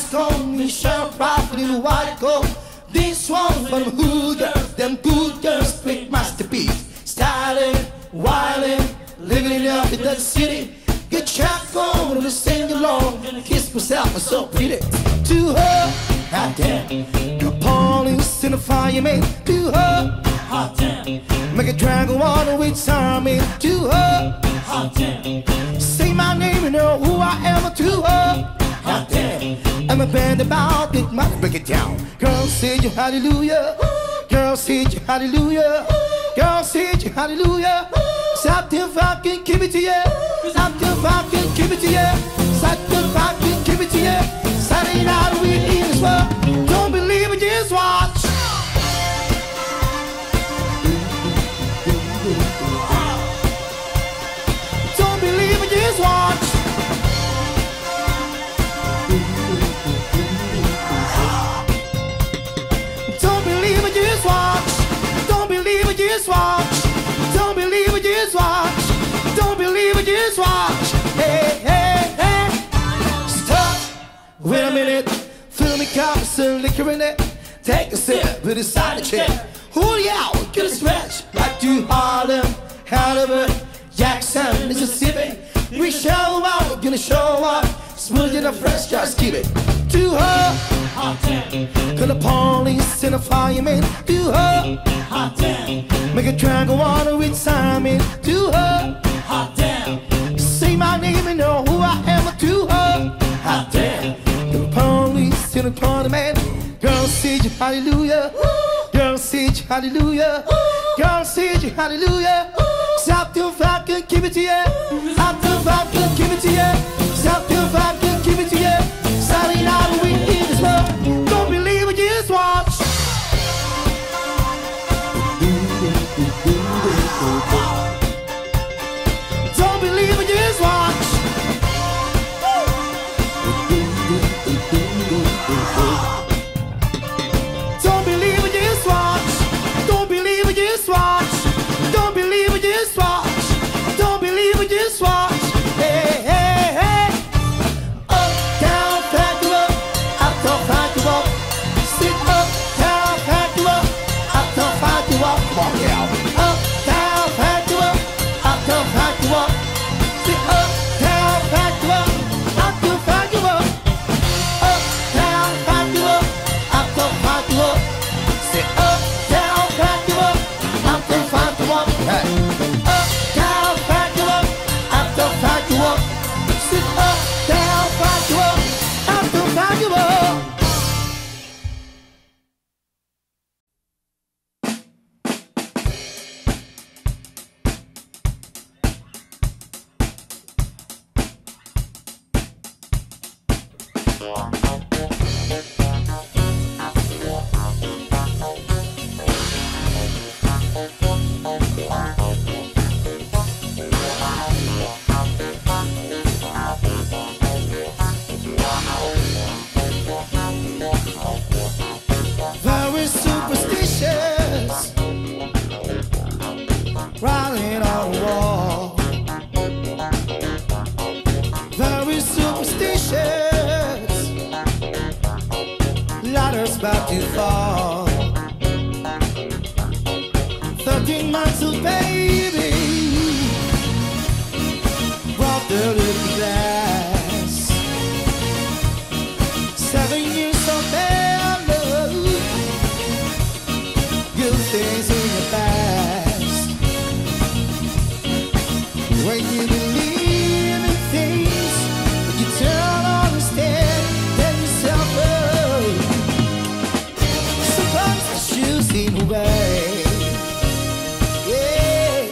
cone, me shall prophet in the white coat. This one for them hood girls, them good girls, quick masterpiece. Styling, wilding, living it up in the city. Get track on and sing along, kiss myself, I'm so pretty. To her, hot damn, the police and the fireman. To her, hot damn, make a dragon water with charming. To her, hot damn, say my name and know who I am. To her, hot damn, I'm a band about it, might break it down. Girls say you hallelujah, girls say you hallelujah, girls say you hallelujah. Stop till I can give it to you. Stop till I can give it to you. Stop till I can give it to you. Saturday night we eat as well. Don't believe it, just watch. Don't believe it, just watch. Don't believe it, just watch. Don't believe it, just watch. Don't believe it, just watch. Don't believe it, just watch. Hey, hey, hey. Stop. Wait a minute. Fill me cup with some liquor in it. Take a sip, put it aside the chair. Hold you out, get a stretch. Like to Harlem, Halliburton, Jackson, Mississippi. We show out, gonna show up. Smooth in the fresh, just keep it. To her, hot damn. Call the police and the fireman. To her, hot damn. Make a dragon water with Simon. To her, hot damn. Say my name and know who I am. To her, hot damn. The police and the fireman. Girls say you hallelujah. Girls say you hallelujah. Girls say you hallelujah. Stop till I can give it to you. Stop till I can give it to you. Stop till I can give it to you. Saturday night we eat this love. Don't believe it, just watch. Don't believe it, just watch. Don't believe it, just watch. Don't believe it, just watch. Don't believe it, just watch. Don't believe it, just watch. Hey, hey, hey. Up, down, back you up. Up, down, back you up. Sit up, down, back you up. Up, down, back you up. Come on, yeah. Up, down, back you up. Up, down, back you up. Sit up, down, back you up. Up, down, back you up. Up, down, back you up. Up, down, back you up. Sit up, down, back you up. Up, down, back you up. Hey. Up, down, back you up. Up, down, back you up. Sit up, down, back you up. Up, down, back you up. Very superstitious, writing on the wall. Very superstitious, ladders about to fall. 13 months old baby brought the little glass. 7 years old baby, good things in your past. When you believe in things, you turn on instead, then you suffer. Sometimes the shoes seem away. Yeah.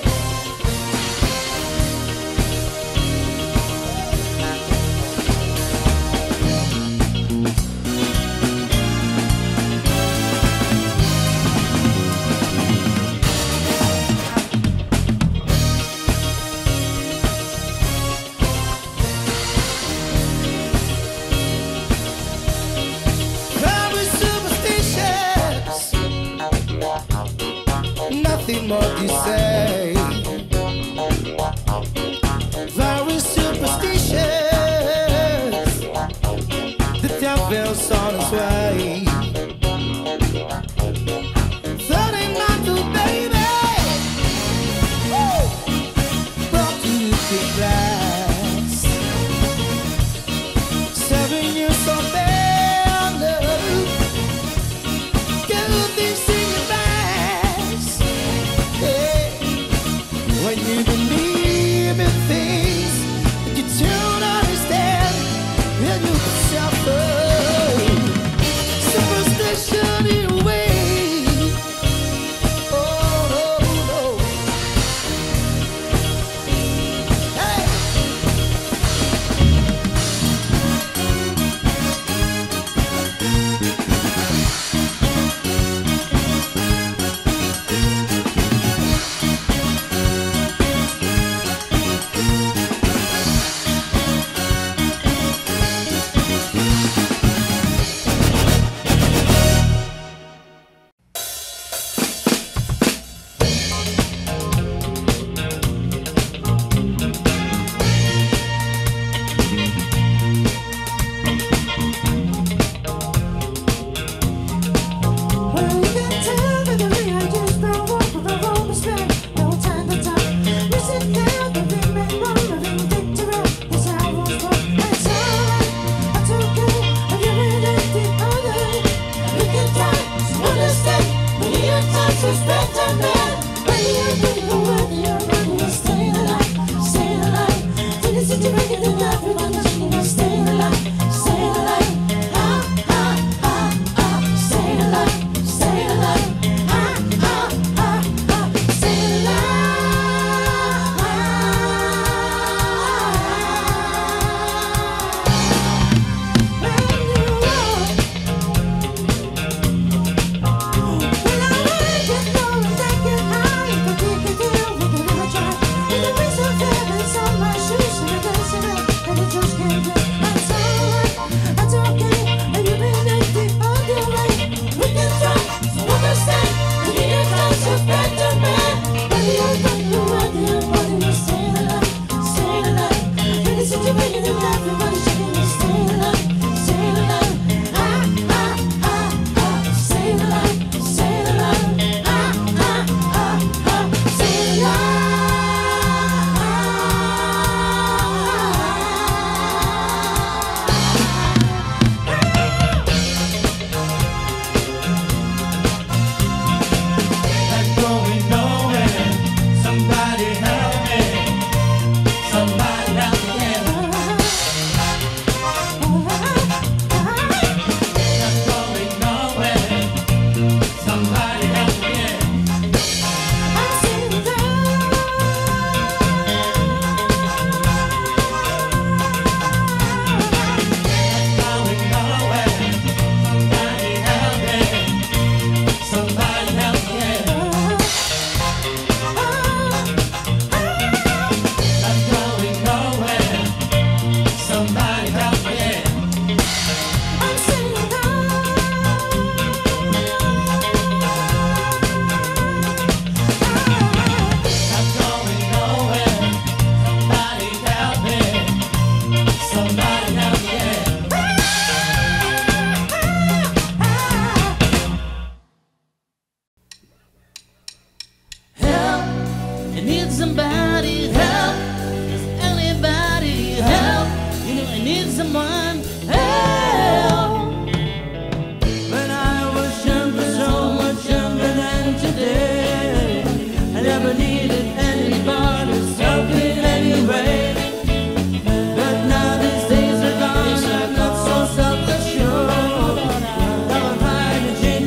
Very superstitious, nothing more to say. Very superstitious, the devil's when you believe in things that you don't understand, and you suffer superstition in a way. Oh no, no. Hey.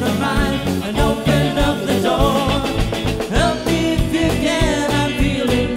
Feeling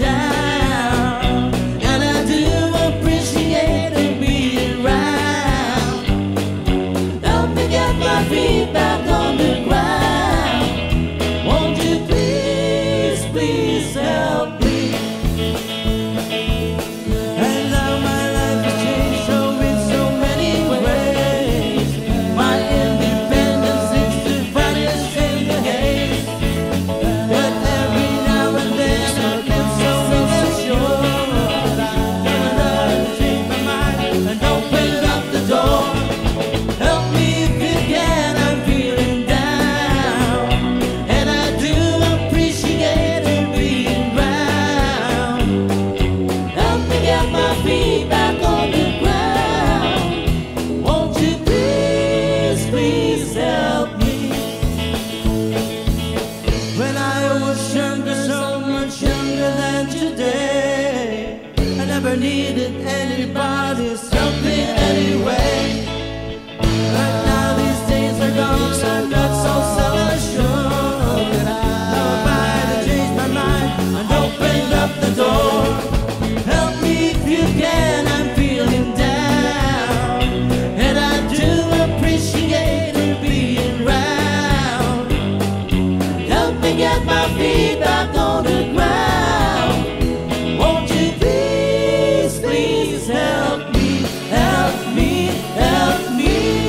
than today. I never needed anybody's help in any way. But now these days are gone, I'm not so self-assured. Now if I had to change my mind and open up the door, help me if you can, I'm feeling down. And I do appreciate it being round. Help me get my feet back on the ground. Won't you please, please help me, help me, help me.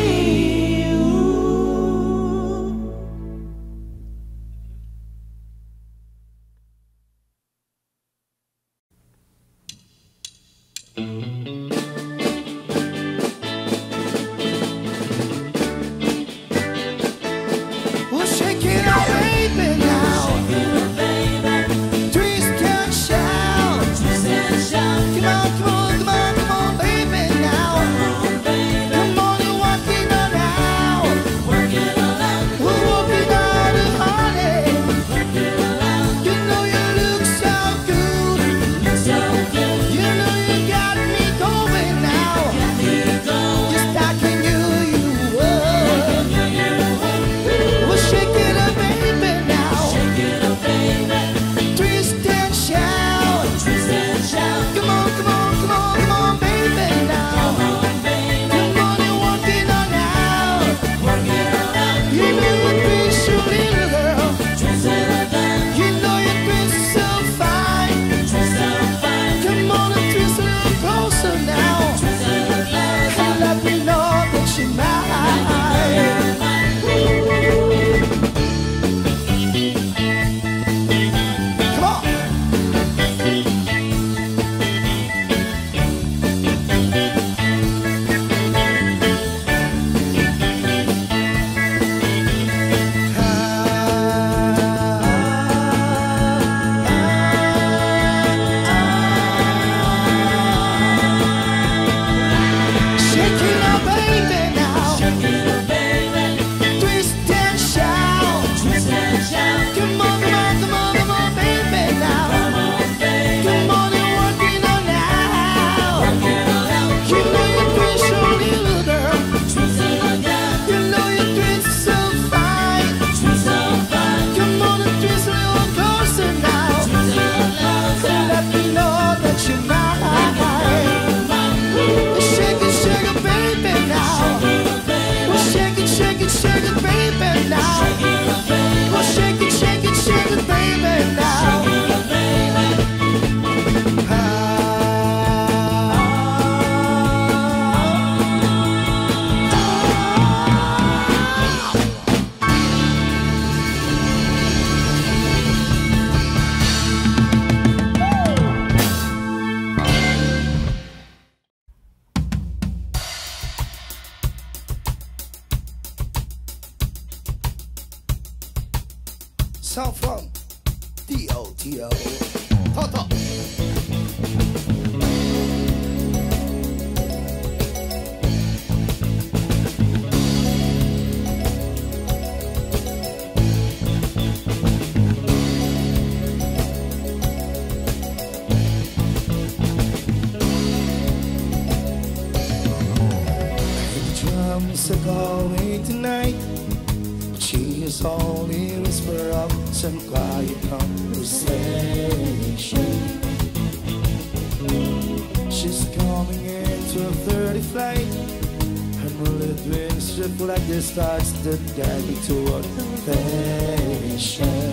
Well, shake it out, baby, now. Twist and shout. Come on, come on, come on, come on, baby, now. Come on, you're walking on out. We're walking out of honey. You know you look so good. You know you got me going now. Just I can do you up. Well, shake it up, baby, now. Twist and shout. Come on, come on, come on, come on, baby, now. Come on, you're walking on out. You know you twist your little girl. You know you twist so fine. Come on and twist a little closer now. And let me know that you're mine. Come on. Shake it up, baby, now. Twist and shout. Come on, come on, come on, come on, baby, now. Come on, you're working on out. You know you twist your little girl. You know you twist so fine. Come on and twist a little closer now. And let me know that you're mine. Shake it, baby, now. Well, shake it, baby, now. Well, shake it, baby, now. Sound from D.O.T.O. Toto. The drums are calling tonight. She is only a whisper of some quiet conversation. She's coming into a 30 flight. Her moonlit wings reflect the stars that guide me toward confession.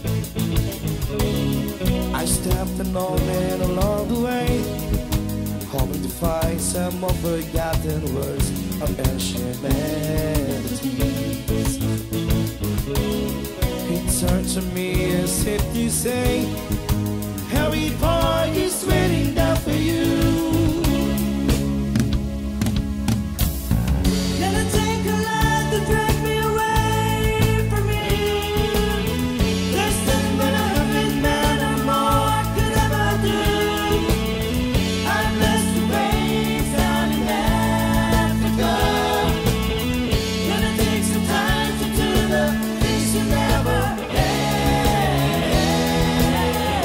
I stepped an old man along the way, hoping to find some more forgotten words of ancient melodies. He turned to me as if to say, Harry Park is waiting down for you. Gonna take a lot to drag me away from you. There's nothing but a hundred men or more could ever do. Unless the rain's down in Africa. Gonna take some time to do the things you never had.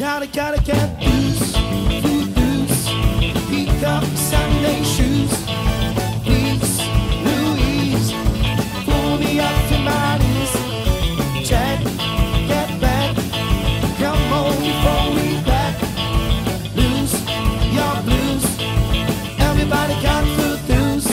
Gotta get loose, food loose. Pick up Sunday shoes. Please, Louise, pull me up to my knees. Jack, get back. Come home before we back. Lose your blues. Everybody got food loose.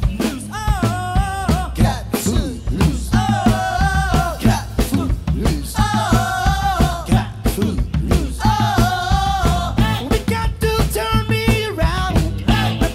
Got food loose. Got food loose. Got food loose. We got to turn me around.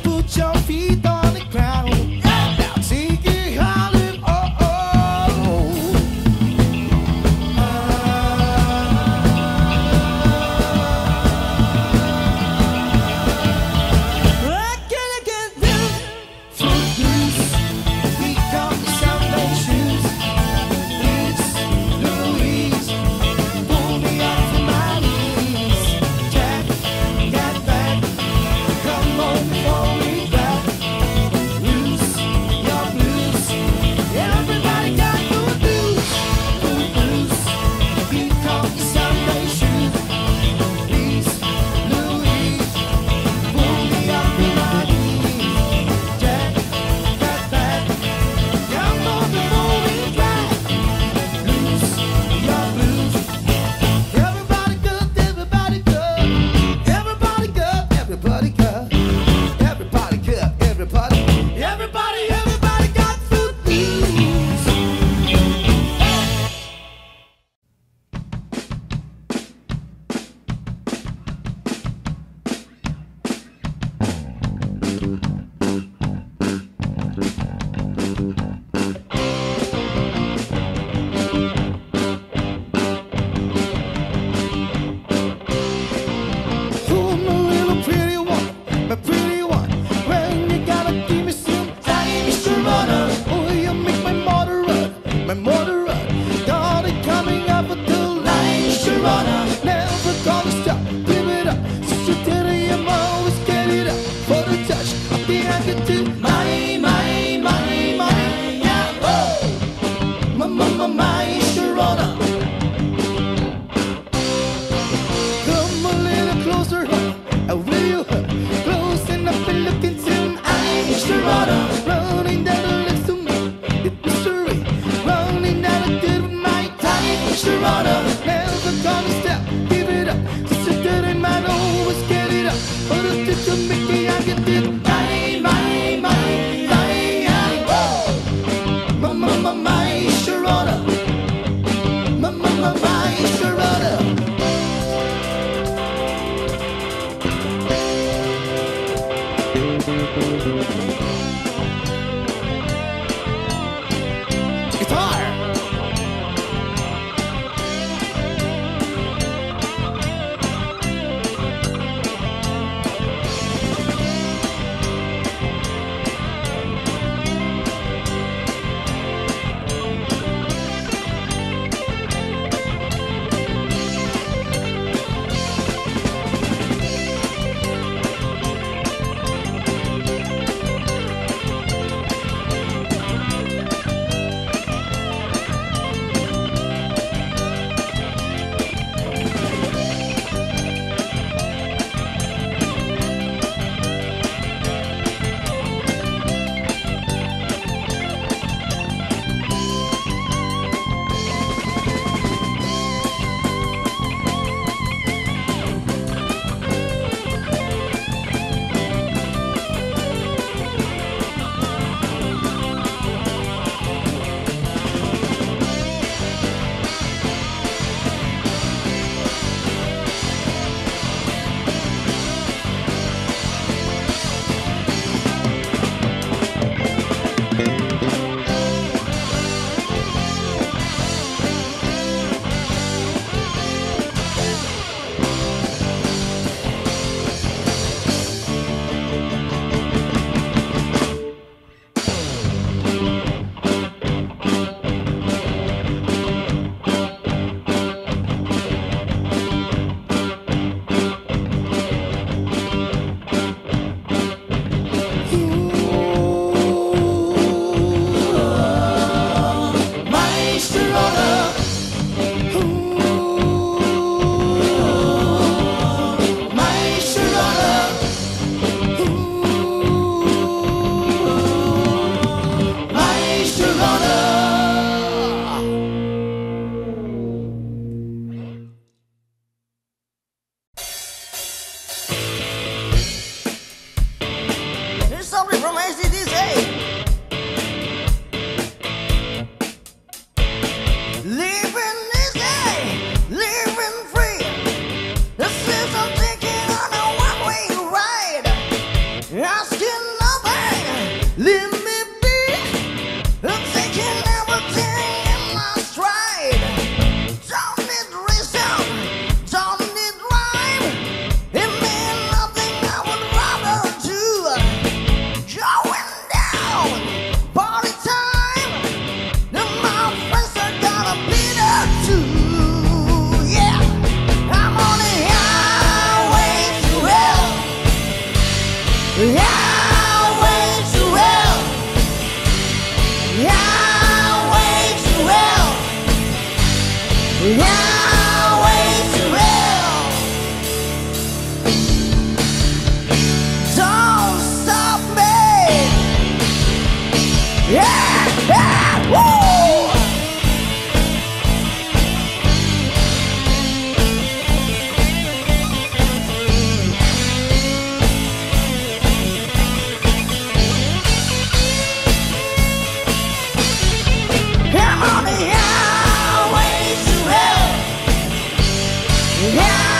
Yeah.